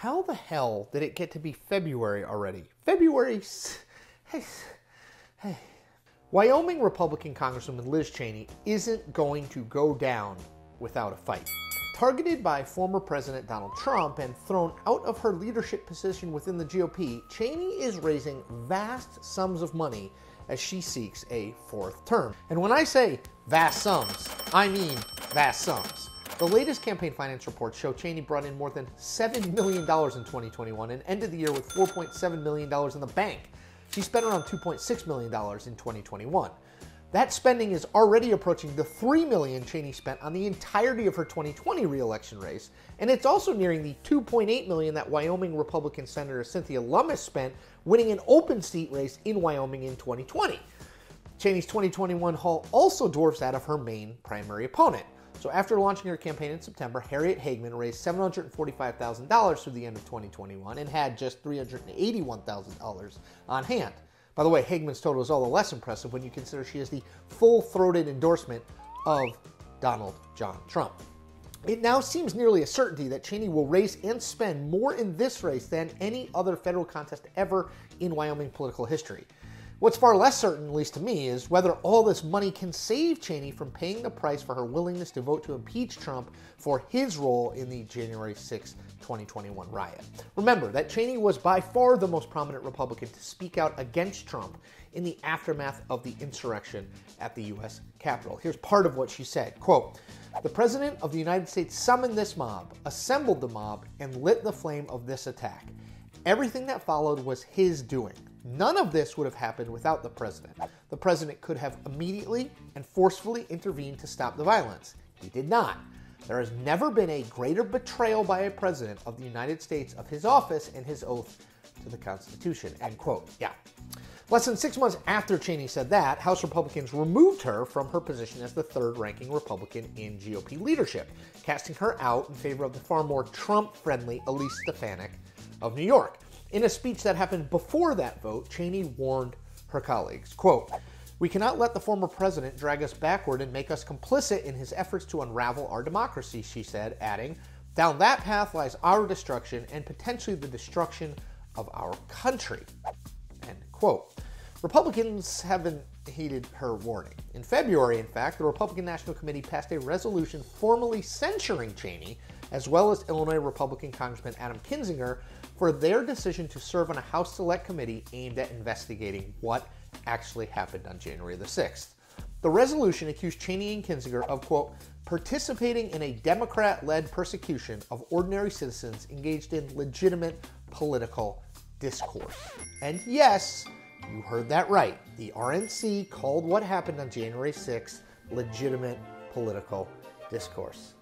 How the hell did it get to be February already? February... Hey. Wyoming Republican Congresswoman Liz Cheney isn't going to go down without a fight. Targeted by former President Donald Trump and thrown out of her leadership position within the GOP, Cheney is raising vast sums of money as she seeks a fourth term. And when I say vast sums, I mean vast sums. The latest campaign finance reports show Cheney brought in more than $7 million in 2021 and ended the year with $4.7 million in the bank. She spent around $2.6 million in 2021. That spending is already approaching the $3 million Cheney spent on the entirety of her 2020 re-election race, and it's also nearing the $2.8 million that Wyoming Republican Senator Cynthia Lummis spent winning an open seat race in Wyoming in 2020. Cheney's 2021 haul also dwarfs that of her main primary opponent. So after launching her campaign in September, Harriet Hageman raised $745,000 through the end of 2021 and had just $381,000 on hand. By the way, Hageman's total is all the less impressive when you consider she has the full-throated endorsement of Donald John Trump. It now seems nearly a certainty that Cheney will raise and spend more in this race than any other federal contest ever in Wyoming political history. What's far less certain, at least to me, is whether all this money can save Cheney from paying the price for her willingness to vote to impeach Trump for his role in the January 6, 2021 riot. Remember that Cheney was by far the most prominent Republican to speak out against Trump in the aftermath of the insurrection at the U.S. Capitol. Here's part of what she said, quote, "The President of the United States summoned this mob, assembled the mob, and lit the flame of this attack. Everything that followed was his doing. None of this would have happened without the president. The president could have immediately and forcefully intervened to stop the violence. He did not. There has never been a greater betrayal by a president of the United States of his office and his oath to the Constitution," end quote. Yeah. Less than 6 months after Cheney said that, House Republicans removed her from her position as the third-ranking Republican in GOP leadership, casting her out in favor of the far more Trump-friendly Elise Stefanik of New York. In a speech that happened before that vote, Cheney warned her colleagues, quote, "We cannot let the former president drag us backward and make us complicit in his efforts to unravel our democracy," she said, adding, "Down that path lies our destruction and potentially the destruction of our country," end quote. Republicans haven't heeded her warning. In February, in fact, the Republican National Committee passed a resolution formally censuring Cheney, as well as Illinois Republican Congressman Adam Kinzinger, for their decision to serve on a House Select Committee aimed at investigating what actually happened on January the 6th. The resolution accused Cheney and Kinzinger of, quote, "participating in a Democrat-led persecution of ordinary citizens engaged in legitimate political discourse." And yes, you heard that right. The RNC called what happened on January 6th legitimate political discourse.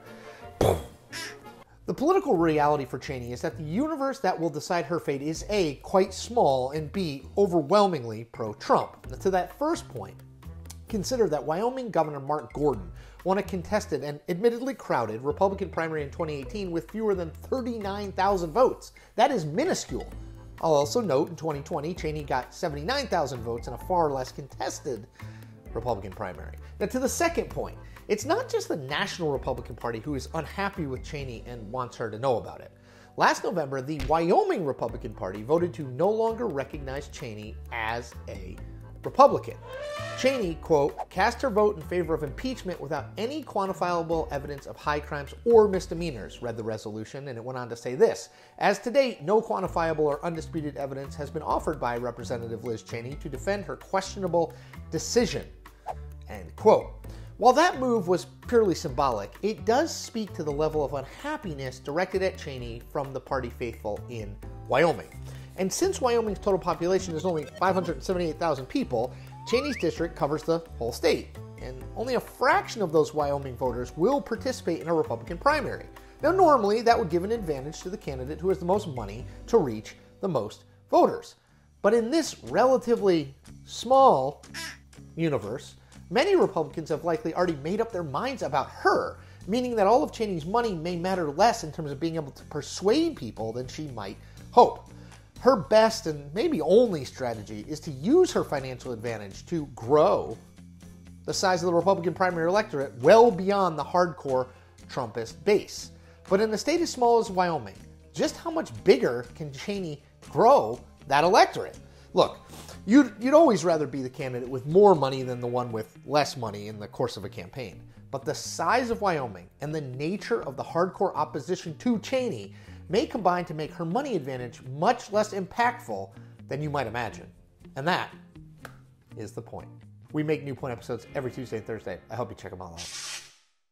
The political reality for Cheney is that the universe that will decide her fate is A, quite small, and B, overwhelmingly pro-Trump. To that first point, consider that Wyoming Governor Mark Gordon won a contested and admittedly crowded Republican primary in 2018 with fewer than 39,000 votes. That is minuscule. I'll also note in 2020, Cheney got 79,000 votes in a far less contested Republican primary. Now, to the second point, it's not just the National Republican Party who is unhappy with Cheney and wants her to know about it. Last November, the Wyoming Republican Party voted to no longer recognize Cheney as a Republican. Cheney, quote, "cast her vote in favor of impeachment without any quantifiable evidence of high crimes or misdemeanors," read the resolution, and it went on to say this: "As to date, no quantifiable or undisputed evidence has been offered by Representative Liz Cheney to defend her questionable decision," end quote. While that move was purely symbolic, it does speak to the level of unhappiness directed at Cheney from the party faithful in Wyoming. And since Wyoming's total population is only 578,000 people, Cheney's district covers the whole state, and only a fraction of those Wyoming voters will participate in a Republican primary. Now, normally, that would give an advantage to the candidate who has the most money to reach the most voters. But in this relatively small universe, many Republicans have likely already made up their minds about her, meaning that all of Cheney's money may matter less in terms of being able to persuade people than she might hope. Her best and maybe only strategy is to use her financial advantage to grow the size of the Republican primary electorate well beyond the hardcore Trumpist base. But in a state as small as Wyoming, just how much bigger can Cheney grow that electorate? Look, you'd always rather be the candidate with more money than the one with less money in the course of a campaign. But the size of Wyoming and the nature of the hardcore opposition to Cheney may combine to make her money advantage much less impactful than you might imagine. And that is the point. We make New Point episodes every Tuesday and Thursday. I hope you check them all out.